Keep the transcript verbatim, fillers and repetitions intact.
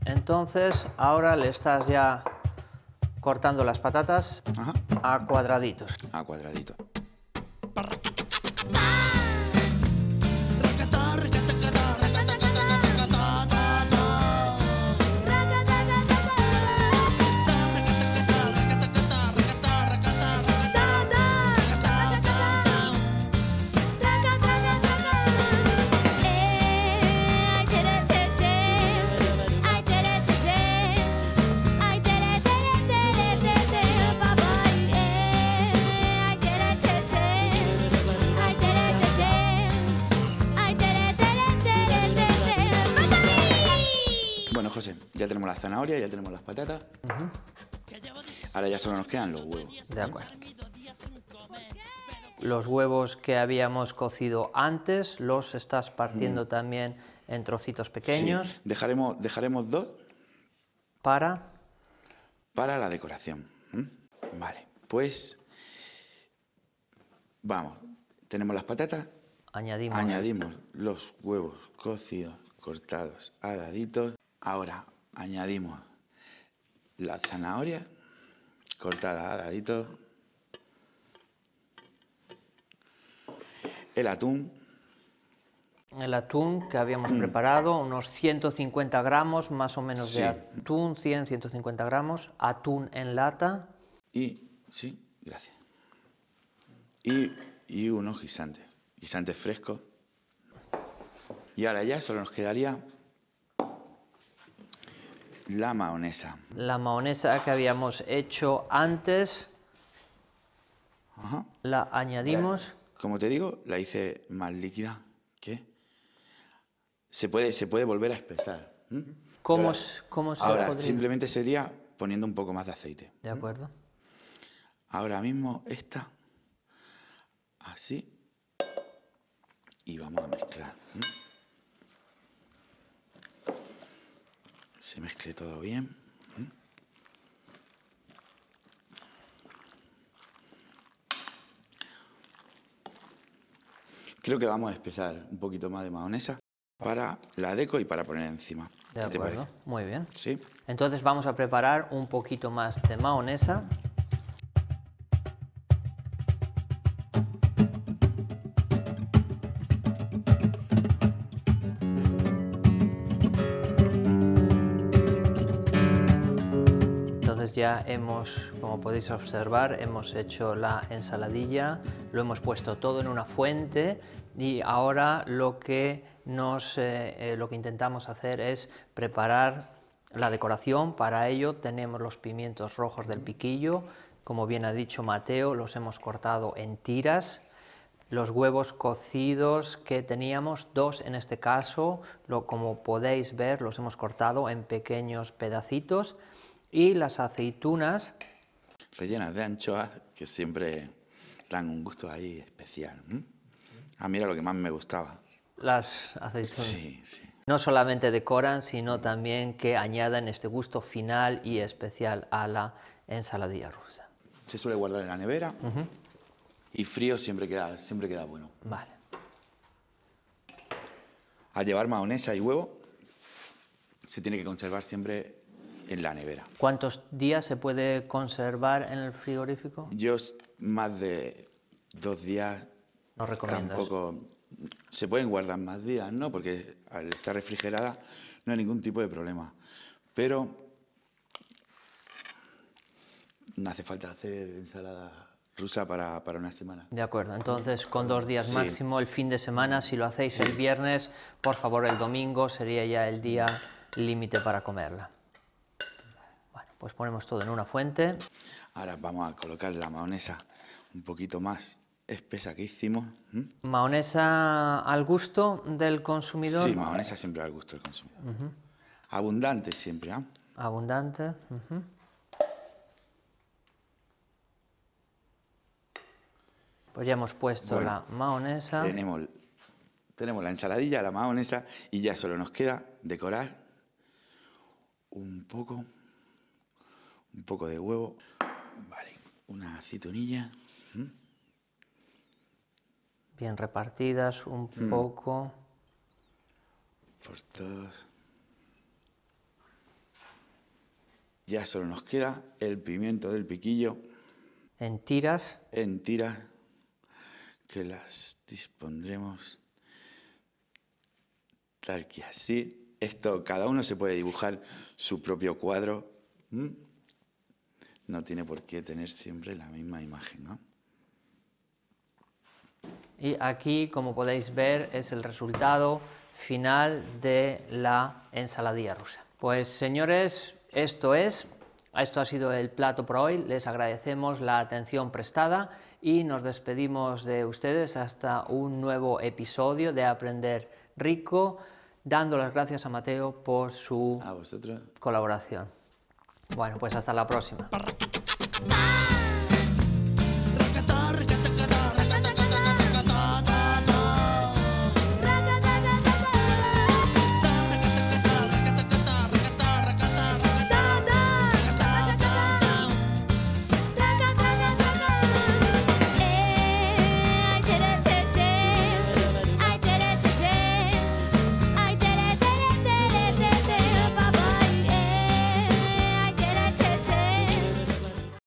Entonces, ahora le estás ya cortando las patatas Ajá. a cuadraditos. A cuadradito. Bueno, José, ya tenemos la zanahoria, ya tenemos las patatas. Uh-huh. Ahora ya solo nos quedan los huevos. De acuerdo. Los huevos que habíamos cocido antes los estás partiendo mm. también en trocitos pequeños. Sí. Dejaremos, dejaremos dos para... para la decoración. ¿Mm? Vale, pues vamos. Tenemos las patatas. Añadimos, Añadimos los huevos cocidos, cortados a daditos. Ahora añadimos la zanahoria cortada a daditos, el atún. El atún que habíamos mm. preparado, unos ciento cincuenta gramos más o menos sí. de atún, cien, ciento cincuenta gramos, atún en lata. Y, sí, gracias. Y, y unos guisantes, guisantes frescos. Y ahora ya solo nos quedaría la mahonesa. La mahonesa que habíamos hecho antes, Ajá. la añadimos. Como te digo, la hice más líquida que se puede, se puede volver a espesar. ¿Mm? ¿Cómo, ahora, ¿cómo se Ahora, podría? simplemente sería poniendo un poco más de aceite. De acuerdo. Ahora mismo esta, así, y vamos a mezclar. ¿Mm? Se mezcle todo bien. ¿Mm? Creo que vamos a espesar un poquito más de mahonesa para la deco y para poner encima. De ¿Qué te acuerdo, parece? muy bien. ¿Sí? Entonces vamos a preparar un poquito más de mahonesa. Ya hemos, como podéis observar, hemos hecho la ensaladilla, lo hemos puesto todo en una fuente y ahora lo que, nos, eh, lo que intentamos hacer es preparar la decoración. Para ello tenemos los pimientos rojos del piquillo, como bien ha dicho Mateo, los hemos cortado en tiras. Los huevos cocidos que teníamos, dos en este caso, lo, como podéis ver, los hemos cortado en pequeños pedacitos. Y las aceitunas rellenas de anchoas, que siempre dan un gusto ahí especial. ¿Mm? Ah, mira lo que más me gustaba. Las aceitunas sí, sí. no solamente decoran, sino también que añaden este gusto final y especial a la ensaladilla rusa. Se suele guardar en la nevera uh-huh. y frío siempre queda, siempre queda bueno. Vale. Al llevar mahonesa y huevo, se tiene que conservar siempre en la nevera. ¿Cuántos días se puede conservar en el frigorífico? Yo más de dos días. ¿No recomiendas? Tampoco. Se pueden guardar más días, ¿no? Porque al estar refrigerada no hay ningún tipo de problema. Pero no hace falta hacer ensalada rusa para, para una semana. De acuerdo, entonces con dos días sí. máximo, el fin de semana, si lo hacéis sí. el viernes, por favor el domingo sería ya el día límite para comerla. Pues ponemos todo en una fuente. Ahora vamos a colocar la mahonesa un poquito más espesa que hicimos. ¿Mm? ¿Mahonesa al gusto del consumidor? Sí, mahonesa siempre al gusto del consumidor. Uh-huh. Abundante siempre, ¿eh? Abundante. Uh-huh. Pues ya hemos puesto bueno, la mahonesa. Tenemos, tenemos la ensaladilla, la mahonesa y ya solo nos queda decorar un poco... Un poco de huevo, vale, una aceitunilla. ¿Mm? Bien repartidas, un mm. poco. Por todos. Ya solo nos queda el pimiento del piquillo en tiras. en tiras, que las dispondremos tal que así. Esto, cada uno se puede dibujar su propio cuadro. ¿Mm? No tiene por qué tener siempre la misma imagen, ¿no? Y aquí, como podéis ver, es el resultado final de la ensaladilla rusa. Pues señores, esto es, esto ha sido el plato por hoy. Les agradecemos la atención prestada y nos despedimos de ustedes hasta un nuevo episodio de Aprender Rico, dando las gracias a Mateo por su ¿A vosotros? colaboración. Bueno, pues hasta la próxima.